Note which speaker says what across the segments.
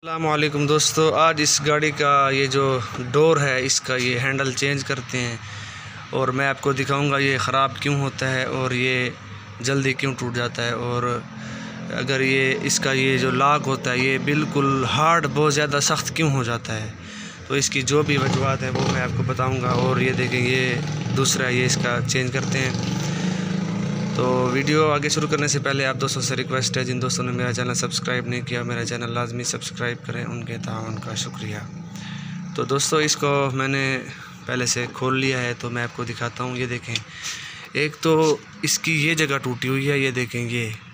Speaker 1: अस्सलामुअलैकुम दोस्तों, आज इस गाड़ी का ये जो डोर है इसका ये हैंडल चेंज करते हैं और मैं आपको दिखाऊंगा ये ख़राब क्यों होता है और ये जल्दी क्यों टूट जाता है। और अगर ये इसका ये जो लॉक होता है ये बिल्कुल हार्ड बहुत ज़्यादा सख्त क्यों हो जाता है, तो इसकी जो भी वजूहत है वो मैं आपको बताऊँगा। और ये देखें, ये दूसरा ये इसका चेंज करते हैं। तो वीडियो आगे शुरू करने से पहले आप दोस्तों से रिक्वेस्ट है, जिन दोस्तों ने मेरा चैनल सब्सक्राइब नहीं किया मेरा चैनल लाजमी सब्सक्राइब करें, उनके ताउन का शुक्रिया। तो दोस्तों इसको मैंने पहले से खोल लिया है तो मैं आपको दिखाता हूँ। ये देखें, एक तो इसकी ये जगह टूटी हुई है, ये देखें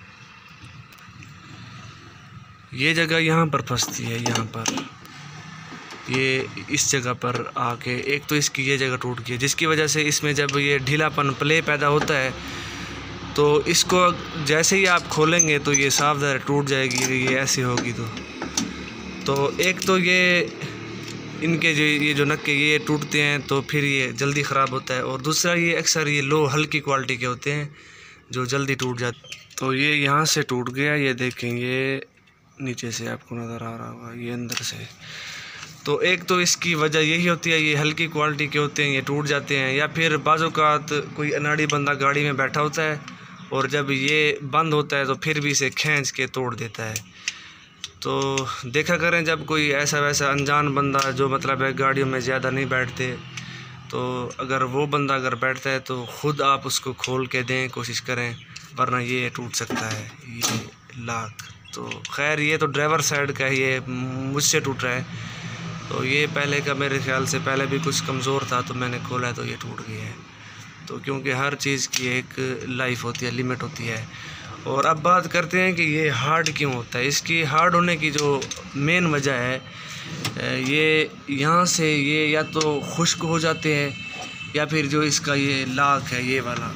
Speaker 1: ये जगह यहाँ पर फंसती है, यहाँ पर ये इस जगह पर आके एक तो इसकी ये जगह टूट गई है, जिसकी वजह से इसमें जब ये ढीलापन प्ले पैदा होता है तो इसको जैसे ही आप खोलेंगे तो ये साफ ज़रा टूट जाएगी, ये ऐसी होगी। तो एक तो ये इनके जो नक्के ये टूटते हैं तो फिर ये जल्दी ख़राब होता है। और दूसरा ये अक्सर ये लो हल्की क्वालिटी के होते हैं जो जल्दी टूट जाते। तो ये यहाँ से टूट गया, ये देखें, ये नीचे से आपको नज़र आ रहा होगा, ये अंदर से। तो एक तो इसकी वजह यही होती है, ये हल्की क्वालिटी के होते हैं, ये टूट जाते हैं। या फिर बाज़-औक़ात कोई अनाड़ी बंदा गाड़ी में बैठा होता है और जब ये बंद होता है तो फिर भी इसे खींच के तोड़ देता है। तो देखा करें, जब कोई ऐसा वैसा अनजान बंदा जो मतलब है गाड़ियों में ज़्यादा नहीं बैठते, तो अगर वो बंदा अगर बैठता है तो ख़ुद आप उसको खोल के दें, कोशिश करें, वरना ये टूट सकता है ये लॉक। तो खैर ये तो ड्राइवर साइड का है, ये मुझसे टूट रहा है। तो ये पहले का मेरे ख़्याल से पहले भी कुछ कमज़ोर था तो मैंने खोला तो ये टूट गया है। तो क्योंकि हर चीज़ की एक लाइफ होती है, लिमिट होती है। और अब बात करते हैं कि ये हार्ड क्यों होता है। इसकी हार्ड होने की जो मेन वजह है, ये यहाँ से ये या तो खुश्क हो जाते हैं या फिर जो इसका ये लॉक है ये वाला,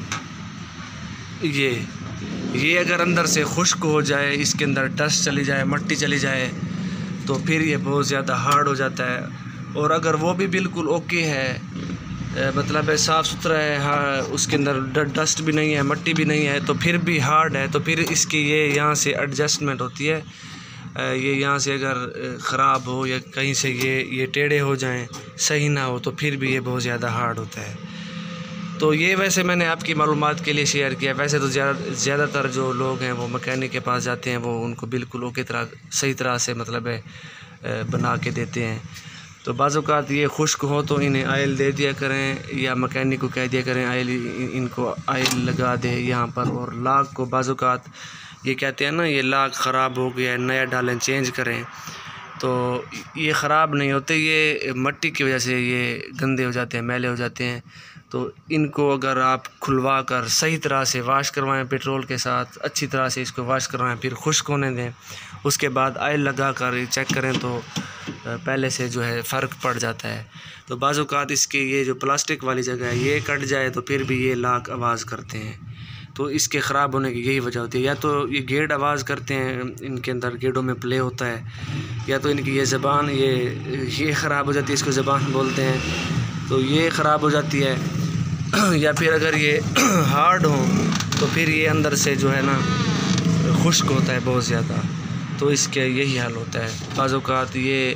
Speaker 1: ये अगर अंदर से खुश्क हो जाए, इसके अंदर डस्ट चली जाए, मिट्टी चली जाए, तो फिर ये बहुत ज़्यादा हार्ड हो जाता है। और अगर वो भी बिल्कुल ओके है, मतलब है साफ़ सुथरा है, हाँ, उसके अंदर डस्ट भी नहीं है, मिट्टी भी नहीं है, तो फिर भी हार्ड है, तो फिर इसकी ये यहाँ से एडजस्टमेंट होती है। ये यहाँ से अगर ख़राब हो या कहीं से ये टेढ़े हो जाएं, सही ना हो, तो फिर भी ये बहुत ज़्यादा हार्ड होता है। तो ये वैसे मैंने आपकी मालूमात के लिए शेयर किया। वैसे तो ज़्यादातर जो लोग हैं वो मैकेनिक के पास जाते हैं, वो उनको बिल्कुल ओके तरह सही तरह से मतलब है बना के देते हैं। तो बाज़-औक़ात ये खुश्क हो तो इन्हें आयल दे दिया करें या मैकेनिक को कह दिया करें आयल, इनको आयल लगा दे यहाँ पर। और लॉक को बाज़-औक़ात ये कहते हैं ना, ये लॉक ख़राब हो गया है, नया डालें, चेंज करें। तो ये ख़राब नहीं होते, ये मिट्टी की वजह से ये गंदे हो जाते हैं, मैले हो जाते हैं। तो इनको अगर आप खुलवा कर सही तरह से वाश करवाएं, पेट्रोल के साथ अच्छी तरह से इसको वाश करवाएं, फिर खुश्क होने दें, उसके बाद आयल लगा कर चेक करें तो पहले से जो है फ़र्क पड़ जाता है। तो बाज़-औक़ात इसकी ये जो प्लास्टिक वाली जगह है ये कट जाए तो फिर भी ये लॉक आवाज़ करते हैं। तो इसके ख़राब होने की यही वजह होती है, या तो ये गेड़ आवाज़ करते हैं, इनके अंदर गेड़ों में प्ले होता है, या तो इनकी ये ज़बान ये ख़राब हो जाती है, इसको ज़बान बोलते हैं, तो ये ख़राब हो जाती है। या फिर अगर ये हार्ड हो तो फिर ये अंदर से जो है ना खुश्क होता है बहुत ज़्यादा, तो इसके यही हाल होता है। बाज़-औक़ात ये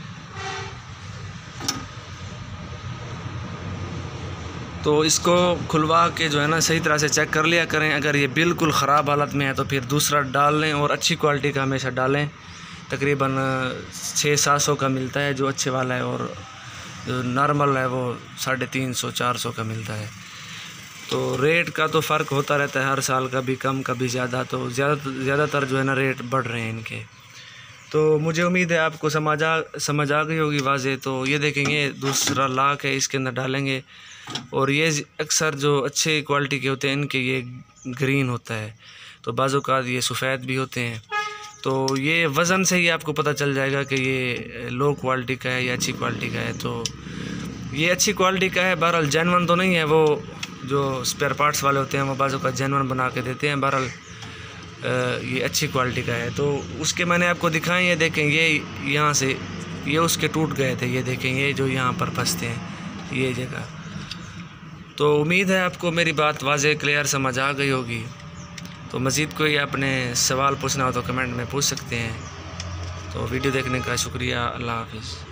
Speaker 1: तो इसको खुलवा के जो है ना सही तरह से चेक कर लिया करें। अगर ये बिल्कुल ख़राब हालत में है तो फिर दूसरा डाल लें, और अच्छी क्वालिटी का हमेशा डालें। तकरीबन 600-700 का मिलता है जो अच्छे वाला है, और जो नॉर्मल है वो 350-400 का मिलता है। तो रेट का तो फ़र्क होता रहता है हर साल, कभी कम कभी ज़्यादा। तो ज़्यादातर जो है ना रेट बढ़ रहे हैं इनके। तो मुझे उम्मीद है आपको समझ आ गई होगी वाज़े। तो ये देखेंगे दूसरा लॉक है, इसके अंदर डालेंगे, और ये अक्सर जो अच्छे क्वालिटी के होते हैं इनके ये ग्रीन होता है, तो बाज़-औक़ात ये सफ़ेद भी होते हैं। तो ये वज़न से ही आपको पता चल जाएगा कि ये लो क्वालिटी का है या अच्छी क्वालिटी का है। तो ये अच्छी क्वालिटी का है, बहरहाल जेन्युइन तो नहीं है। वो जो स्पेयर पार्ट्स वाले होते हैं वो बाज़-औक़ात जेन्युइन बना के देते हैं, बहरहाल ये अच्छी क्वालिटी का है। तो उसके मैंने आपको दिखाएं, ये देखें, ये यहाँ से ये उसके टूट गए थे, ये देखें, ये जो यहाँ पर फंसते हैं ये जगह। तो उम्मीद है आपको मेरी बात वाज़े क्लियर समझ आ गई होगी। तो मज़ीद कोई आपने सवाल पूछना हो तो कमेंट में पूछ सकते हैं। तो वीडियो देखने का शुक्रिया। अल्लाह हाफिज़।